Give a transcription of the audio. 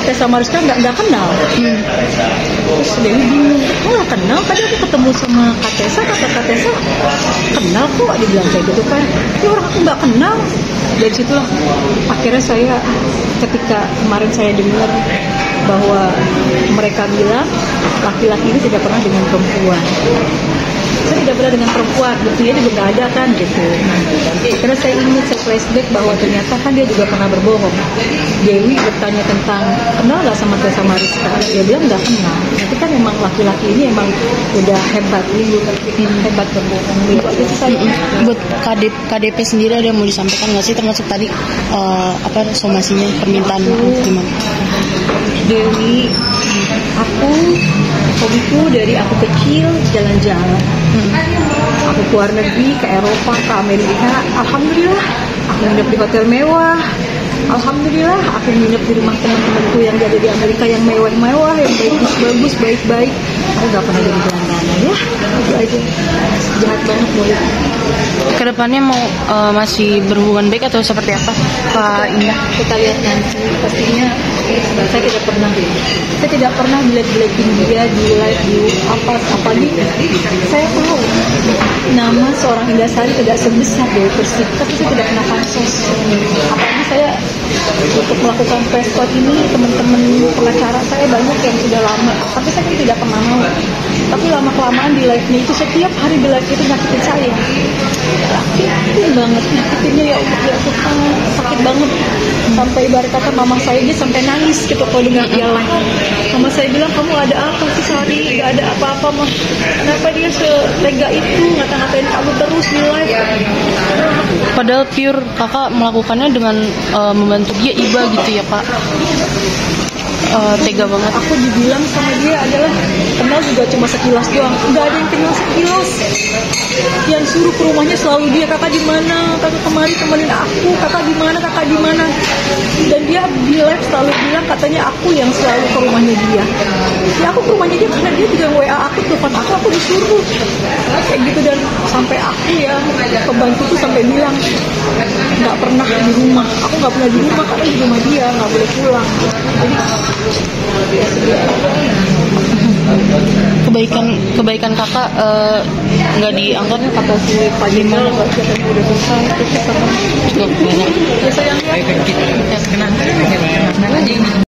Tessa Mariska nggak kenal. Terus Dewi bingung, oh nggak kenal, tadi aku ketemu sama Kak Tessa, kata Kak Tessa kenal kok, dibilang kayak gitu kan. Ya orang aku nggak kenal. Dari situlah akhirnya saya, ketika kemarin saya dengar bahwa mereka bilang laki-laki ini tidak pernah dengan perempuan. Saya tidak pernah dengan perempuan, buktinya juga nggak ada kan gitu. Karena saya ingat, saya flashback bahwa ternyata kan dia juga pernah berbohong. Dewi bertanya tentang kenal nggak sama Tessa Mariska, dia bilang nggak kenal. Tapi kan memang laki-laki ini emang udah hebat, hebat berbohong. Waktu itu saya buat KDP sendiri ada yang mau disampaikan nggak sih, termasuk tadi somasinya, permintaan gimana? Dewi, hobiku dari aku kecil jalan-jalan. Aku keluar negeri, ke Eropa, ke Amerika. Alhamdulillah, aku nginep di hotel mewah. Alhamdulillah, aku nginep di rumah teman-temanku yang ada di Amerika yang mewah-mewah, yang bagus-bagus, baik-baik. Aku gak pernah jadi gelandangan ya. Itu aja. Jahat banget mulut. Kedepannya mau masih berhubungan baik atau seperti apa, Kak Indah? Kita lihat nanti. Pastinya saya tidak pernah jelek-jelekin dia di live, di apalagi saya tahu nama seorang Indah Sari tidak sebesar Dewi Persik, tapi saya tidak pernah pansos. Apalagi saya untuk melakukan preskon ini, teman-teman pengacara saya banyak yang sudah lama, tapi saya kan tidak pernah mau. Tapi lama-kelamaan di live-nya itu, setiap hari di live itu nyakitin saya. Nyakitin banget, nyakitinnya ya Tuhan, sakit banget. Sampai ibarat kata mama saya dia sampai nangis gitu kalau dengar dia live. Mama saya bilang, kamu ada apa sih Sari? Gak ada apa-apa mah. Kenapa dia setega itu ngata-ngatain kamu terus di live? Padahal pure kakak melakukannya dengan membantu dia iba gitu ya Pak. Tega banget. Aku dibilang sama dia adalah kenal juga cuma sekilas doang, nggak ada yang kenal sekilas. Yang suruh ke rumahnya selalu dia, kakak di mana, kakak kemari temenin aku, kakak di mana, kakak di mana. Dan dia di live selalu bilang katanya aku yang selalu ke rumahnya dia. Ya aku ke rumahnya dia karena dia juga WA aku, telepon aku disuruh kayak gitu. Dan sampai aku ya pembantu tuh sampai bilang nggak pernah di rumah, aku nggak pernah di rumah karena di rumah dia nggak boleh pulang. Jadi kebaikan kakak nggak dianggap kata si Pak Jenderal nggak siapa yang udah selesai itu sama cukup banyak. ya sayangnya.